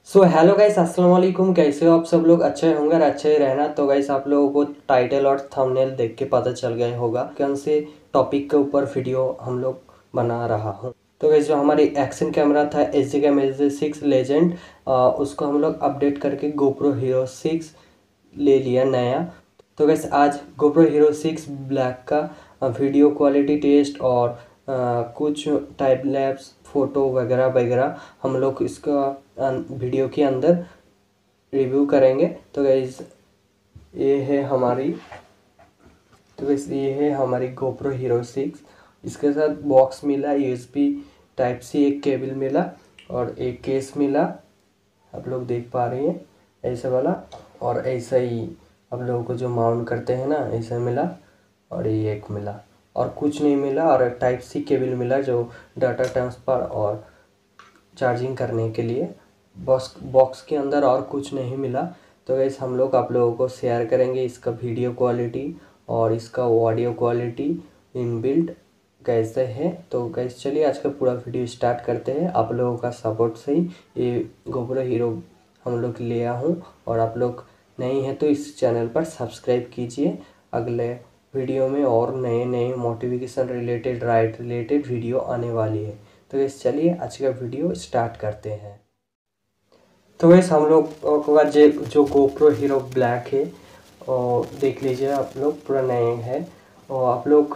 So hello guys, अस्सलाम वालेकुम। कैसे हो आप सब लोग? अच्छे होंगे और अच्छे ही रहना। तो गाइस, आप लोगों को टाइटल और थंबनेल देख के पता चल गया होगा कौन से टॉपिक के ऊपर वीडियो हम लोग बना रहा हूँ। तो गाइस, जो हमारी एक्शन कैमरा था एच कैम HJ6 लेजेंड, उसको हम लोग अपडेट करके GoPro Hero 6 ले लिया नया। तो गाइस, आज GoPro Hero 6 ब्लैक का वीडियो क्वालिटी टेस्ट और कुछ टाइम लैप्स फ़ोटो वगैरह वगैरह हम लोग इसका वीडियो के अंदर रिव्यू करेंगे। तो गाइस, ये है हमारी GoPro Hero 6। इसके साथ बॉक्स मिला, USB Type-C एक केबल मिला और एक केस मिला, आप लोग देख पा रहे हैं ऐसे वाला। और ऐसा ही आप लोगों को जो माउंट करते हैं ना, ऐसा मिला। और ये एक मिला और कुछ नहीं मिला। और Type-C केबल मिला जो डाटा ट्रांसफ़र और चार्जिंग करने के लिए। बॉक्स के अंदर और कुछ नहीं मिला। तो गैस, हम लोग आप लोगों को शेयर करेंगे इसका वीडियो क्वालिटी और इसका ऑडियो क्वालिटी इनबिल्ट कैसे है। तो गैस, चलिए आज का पूरा वीडियो स्टार्ट करते हैं। आप लोगों का सपोर्ट से ही ये GoPro Hero हम लोग लिया हूँ। और आप लोग नहीं हैं तो इस चैनल पर सब्सक्राइब कीजिए। अगले वीडियो में और नए नए motivation related, ride related video आने वाली है। तो गैस, चलिए आज का वीडियो स्टार्ट करते हैं। तो गैस, हम लोग का जो GoPro Hero ब्लैक है और देख लीजिए आप लोग, पूरा नए है। और आप लोग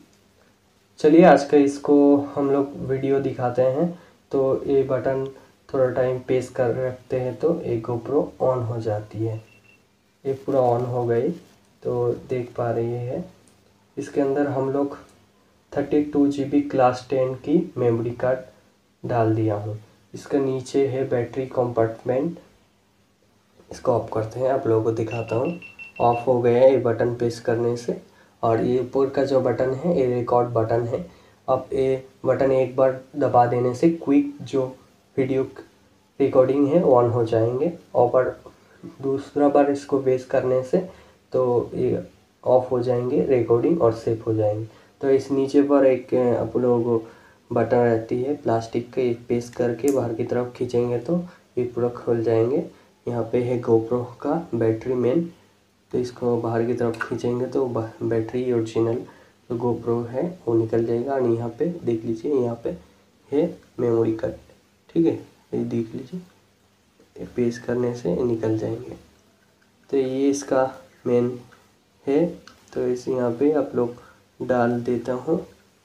चलिए आज का इसको हम लोग वीडियो दिखाते हैं। तो ये बटन थोड़ा टाइम प्रेस कर रखते हैं तो ये GoPro ऑन हो जाती है। ये पूरा ऑन हो गई तो देख पा रही है। इसके अंदर हम लोग 32 GB क्लास 10 की मेमोरी कार्ड डाल दिया हूँ। इसका नीचे है बैटरी कंपार्टमेंट। इसको ऑफ करते हैं, आप लोगों को दिखाता हूँ। ऑफ हो गया है ये बटन प्रेस करने से। और ये ऊपर का जो बटन है ये रिकॉर्ड बटन है। अब ये बटन एक बार दबा देने से क्विक जो वीडियो रिकॉर्डिंग है ऑन हो जाएंगे। और दूसरा बार इसको प्रेस करने से तो ये ऑफ हो जाएंगे रिकॉर्डिंग और सेव हो जाएंगे। तो इस नीचे पर एक आप लोगों को बटन रहती है प्लास्टिक के, एक प्रेस करके बाहर की तरफ खींचेंगे तो ये पूरा खुल जाएंगे। यहाँ पे है GoPro का बैटरी मेन, तो इसको बाहर की तरफ खींचेंगे तो बैटरी ओरिजिनल जो GoPro है वो निकल जाएगा। और यहाँ पे देख लीजिए, यहाँ पे है मेमोरी कार्ड, ठीक है, ये देख लीजिए, प्रेस करने से निकल जाएंगे। तो ये इसका मेन है। तो इस यहाँ पे आप लोग डाल देता हूँ,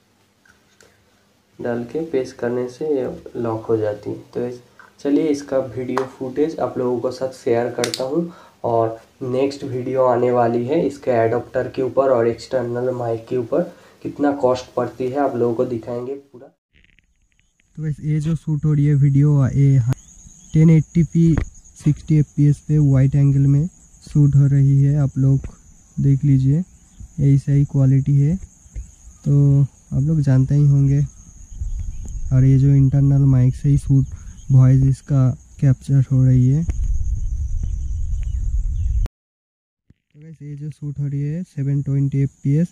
डाल के पेस्ट करने से ये लॉक हो जाती है। तो चलिए इसका वीडियो फुटेज आप लोगों को साथ शेयर करता हूँ। और नेक्स्ट वीडियो आने वाली है इसके एडाप्टर के ऊपर और एक्सटर्नल माइक के ऊपर कितना कॉस्ट पड़ती है आप लोगों को दिखाएंगे पूरा। तो वैसे ये जो शूट हो रही है वीडियो, ये 1080p 60 fps पे वाइट एंगल में शूट हो रही है। आप लोग देख लीजिए, ऐसा ही क्वालिटी है तो आप लोग जानते ही होंगे। और ये जो इंटरनल माइक से ही शूट वॉइस इसका कैप्चर हो रही है। तो वैसे ये जो शूट हो रही है 720 fps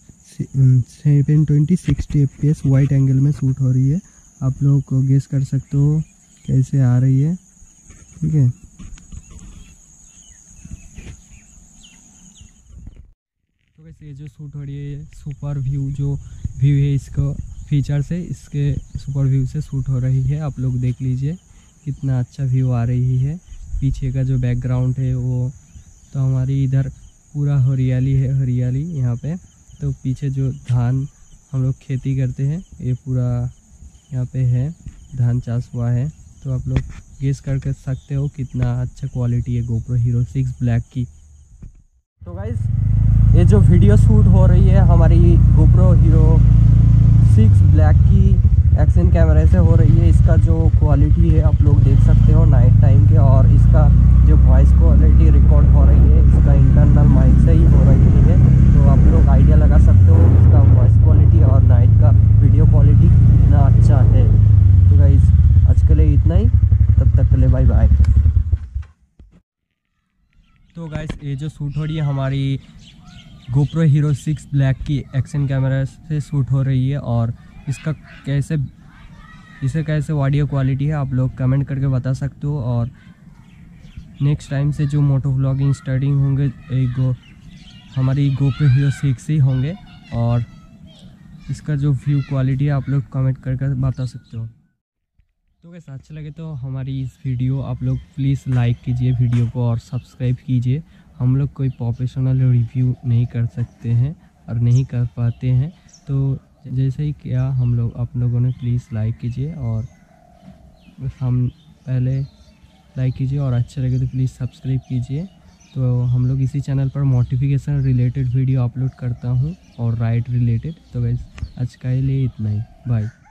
60 fps वाइट एंगल में शूट हो रही है। आप लोग को गेस कर सकते हो कैसे आ रही है, ठीक है। तो वैसे ये जो शूट हो रही है सुपर व्यू जो व्यू है इसका फीचर से, इसके सुपर व्यू से शूट हो रही है। आप लोग देख लीजिए कितना अच्छा व्यू आ रही है। पीछे का जो बैकग्राउंड है वो तो हमारी इधर पूरा हरियाली है, हरियाली यहाँ पे। तो पीछे जो धान हम लोग खेती करते हैं ये पूरा यहाँ पे है, धान चाष हुआ है। तो आप लोग गेस कर सकते हो कितना अच्छा क्वालिटी है GoPro Hero 6 ब्लैक की। तो गाइस, ये जो वीडियो शूट हो रही है हमारी GoPro Hero 6 ब्लैक की एक्शन कैमरे से हो रही है। इसका जो क्वालिटी है आप लोग देख सकते हो नाइट टाइम के। और इसका जो वॉइस क्वालिटी रिकॉर्ड हो रही है इसका इंटरनल माइक से ही हो रही है। तो आप लोग आइडिया लगा सकते हो इसका वॉइस क्वालिटी और नाइट का वीडियो क्वालिटी कितना अच्छा है। तो गाइस, आज के लिए इतना ही, तब तक के लिए बाय बाय। तो गाइस, ये जो शूट हो रही है हमारी GoPro Hero 6 ब्लैक की एक्शन कैमरा से शूट हो रही है। और इसका कैसे ऑडियो क्वालिटी है आप लोग कमेंट करके बता सकते हो। और नेक्स्ट टाइम से जो मोटो व्लॉगिंग स्टार्टिंग होंगे हमारी GoPro Hero 6 ही होंगे। और इसका जो व्यू क्वालिटी है आप लोग कमेंट कर बता सकते हो। तो कैसे अच्छा लगे तो हमारी इस वीडियो आप लोग प्लीज़ लाइक कीजिए वीडियो को और सब्सक्राइब कीजिए। हम लोग कोई प्रोफेशनल रिव्यू नहीं कर सकते हैं और नहीं कर पाते हैं, तो जैसे ही किया हम लोग आप लोगों ने प्लीज़ लाइक कीजिए और हम पहले लाइक कीजिए और अच्छा लगे तो प्लीज़ सब्सक्राइब कीजिए। तो हम लोग इसी चैनल पर मोटिफिकेशन रिलेटेड वीडियो अपलोड करता हूँ और राइड रिलेटेड। तो गाइस आज के लिए इतना ही, बाय।